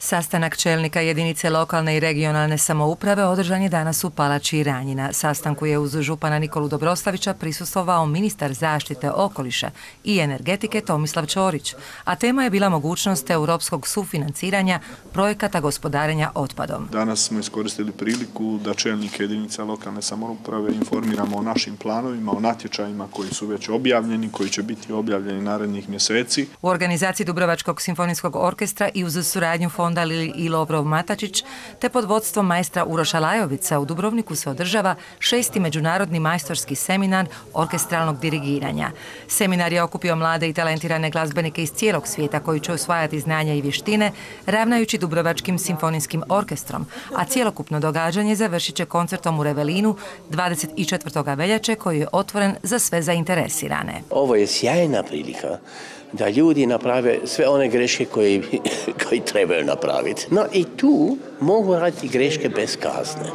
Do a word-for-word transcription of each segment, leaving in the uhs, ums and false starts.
Sastanak čelnika jedinice lokalne i regionalne samouprave održan je danas u Palači Ranjina. Sastanku je uz župana Nikolu Dobroslavića prisustvovao ministar zaštite okoliša i energetike Tomislav Ćorić, a tema je bila mogućnost europskog sufinanciranja projekata gospodarenja otpadom. Danas smo iskoristili priliku da čelnike jedinica lokalne samouprave informiramo o našim planovima, o natječajima koji su već objavljeni, koji će biti objavljeni narednih mjeseci. U organizaciji Dubrovačkog simfonijskog orkestra i uz suradnju fonda Lili i Lovrov Matačić te pod vodstvom majstra Uroša Lajovica u Dubrovniku se održava šesti međunarodni majstorski seminar orkestralnog dirigiranja. Seminar je okupio mlade i talentirane glazbenike iz cijelog svijeta koji će osvajati znanja i vještine ravnajući Dubrovačkim simfonijskim orkestrom, a cjelokupno događanje završit će koncertom u Revelinu dvadeset četvrtog veljače koji je otvoren za sve zainteresirane. Ovo je sjajna prilika da ljudi naprave sve one greške koje, koje trebaju napraviti. No i tu mogu raditi greške bez kazne.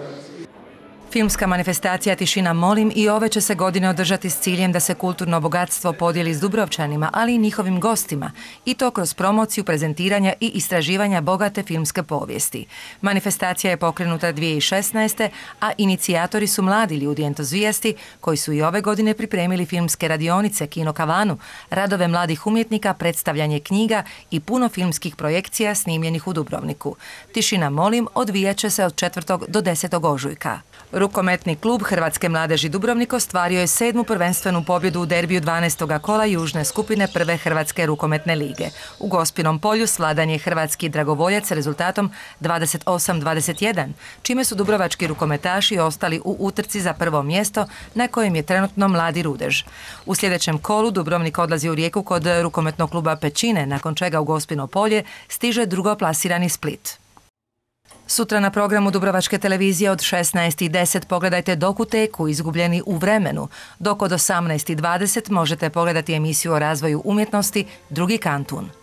Filmska manifestacija Tišina molim i ove će se godine održati s ciljem da se kulturno bogatstvo podijeli s Dubrovčanima, ali i njihovim gostima, i to kroz promociju, prezentiranja i istraživanja bogate filmske povijesti. Manifestacija je pokrenuta dvije tisuće šesnaeste. a inicijatori su mladi ljudi entuzijasti koji su i ove godine pripremili filmske radionice, kino kavanu, radove mladih umjetnika, predstavljanje knjiga i puno filmskih projekcija snimljenih u Dubrovniku. Tišina molim odvijat će se od četvrtog do desetog ožujka. Rukometni klub Hrvatske mladeži Dubrovnik ostvario je sedmu prvenstvenu pobjedu u derbiju dvanaestog kola južne skupine prve Hrvatske rukometne lige. U Gospinom polju svladan je hrvatski dragovoljac rezultatom dvadeset osam dvadeset jedan, čime su dubrovački rukometaši ostali u utrci za prvo mjesto na kojem je trenutno Mladi Rudež. U sljedećem kolu Dubrovnik odlazi u Rijeku kod rukometnog kluba Pećine, nakon čega u Gospino polje stiže drugoplasirani Split. Sutra na programu Dubrovačke televizije od šesnaest i deset pogledajte dokuteku Izgubljeni u vremenu, dok od osamnaest i dvadeset možete pogledati emisiju o razvoju umjetnosti Drugi kantun.